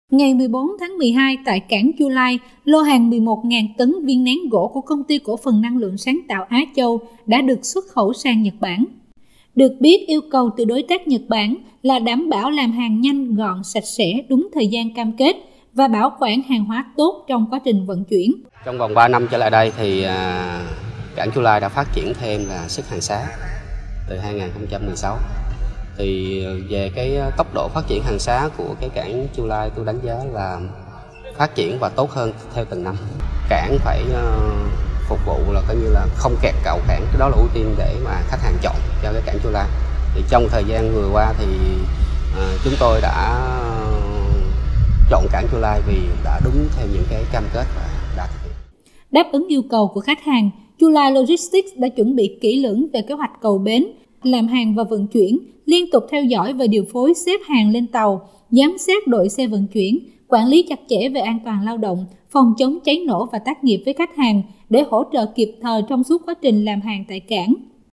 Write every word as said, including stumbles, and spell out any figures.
Ngày mười bốn tháng mười hai tại cảng Chu Lai, lô hàng mười một nghìn tấn viên nén gỗ của Công ty Cổ phần Năng lượng Sáng tạo Á Châu đã được xuất khẩu sang Nhật Bản. Được biết, yêu cầu từ đối tác Nhật Bản là đảm bảo làm hàng nhanh, gọn, sạch sẽ, đúng thời gian cam kết và bảo quản hàng hóa tốt trong quá trình vận chuyển. Trong vòng ba năm trở lại đây thì cảng Chu Lai đã phát triển thêm là xuất hàng xá từ hai nghìn không trăm mười sáu. Thì về cái tốc độ phát triển hàng xá của cái cảng Chu Lai tôi đánh giá là phát triển và tốt hơn theo từng năm. Cảng phải uh, phục vụ là coi như là không kẹt cậu cảng, cái đó là ưu tiên để mà khách hàng chọn cho cái cảng Chu Lai. Thì trong thời gian vừa qua thì uh, chúng tôi đã chọn cảng Chu Lai vì đã đúng theo những cái cam kết và đã thực hiện. Đáp ứng yêu cầu của khách hàng, Chu Lai Logistics đã chuẩn bị kỹ lưỡng về kế hoạch cầu bến, làm hàng và vận chuyển, liên tục theo dõi và điều phối xếp hàng lên tàu, giám sát đội xe vận chuyển, quản lý chặt chẽ về an toàn lao động, phòng chống cháy nổ và tác nghiệp với khách hàng để hỗ trợ kịp thời trong suốt quá trình làm hàng tại cảng.